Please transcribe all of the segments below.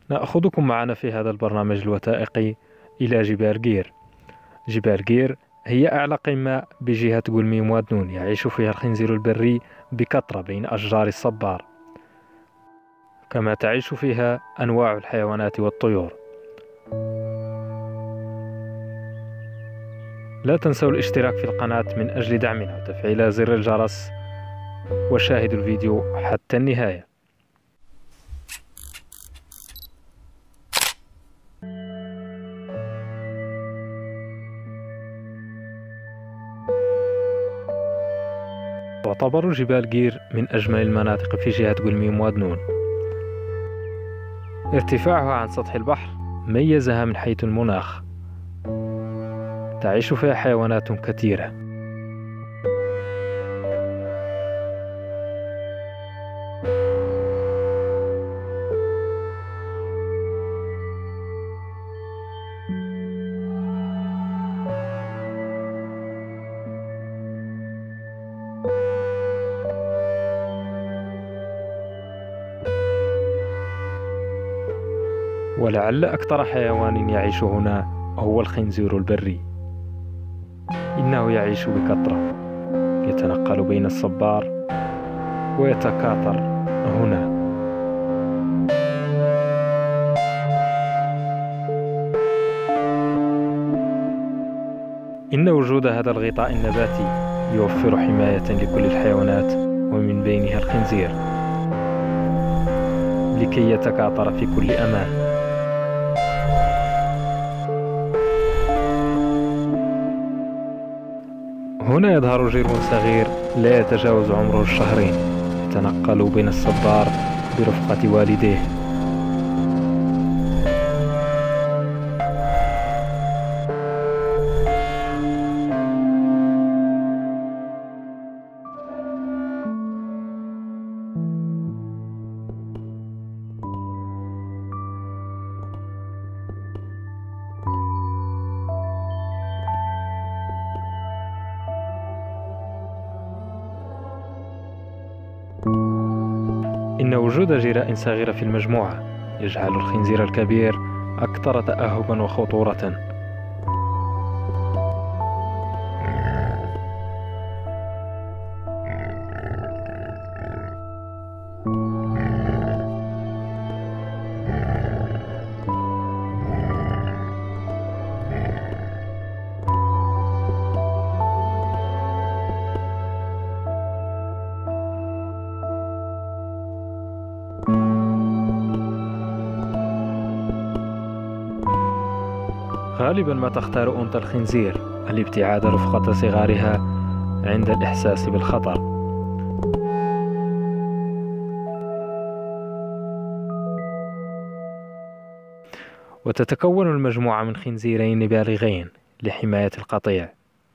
نأخذكم معنا في هذا البرنامج الوثائقي إلى جبال جير. جبال جير هي أعلى قمة بجهة قلميم وادنون، يعيش فيها الخنزير البري بكثرة بين أشجار الصبار، كما تعيش فيها أنواع الحيوانات والطيور. لا تنسوا الاشتراك في القناة من أجل دعمنا وتفعيل زر الجرس، وشاهدوا الفيديو حتى النهاية. تعتبر جبال جير من أجمل المناطق في جهة قلميم وادنون. ارتفاعها عن سطح البحر ميزها من حيث المناخ، تعيش فيها حيوانات كثيرة. ولعل أكثر حيوان يعيش هنا هو الخنزير البري. إنه يعيش بكثرة، يتنقل بين الصبار ويتكاثر هنا. إن وجود هذا الغطاء النباتي يوفر حماية لكل الحيوانات ومن بينها الخنزير، لكي يتكاثر في كل أمان. هنا يظهر جير صغير لا يتجاوز عمره الشهرين، يتنقل بين الصبار برفقة والديه. إن وجود جراء صغيرة في المجموعة يجعل الخنزير الكبير أكثر تأهبا وخطورة. غالبا ما تختار أنثى الخنزير الابتعاد رفقة صغارها عند الإحساس بالخطر. وتتكون المجموعة من خنزيرين بالغين لحماية القطيع.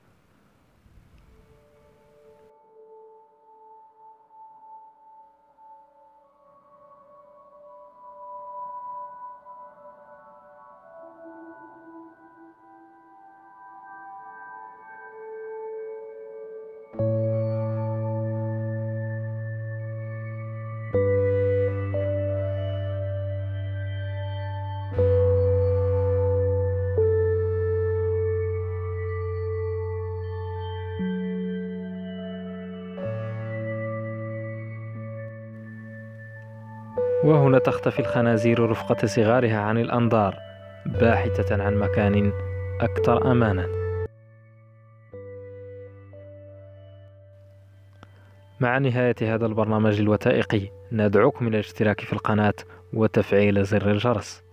وهنا تختفي الخنازير رفقة صغارها عن الأنظار، باحثة عن مكان أكثر أمانا. مع نهاية هذا البرنامج الوثائقي ندعوكم إلى الاشتراك في القناة وتفعيل زر الجرس.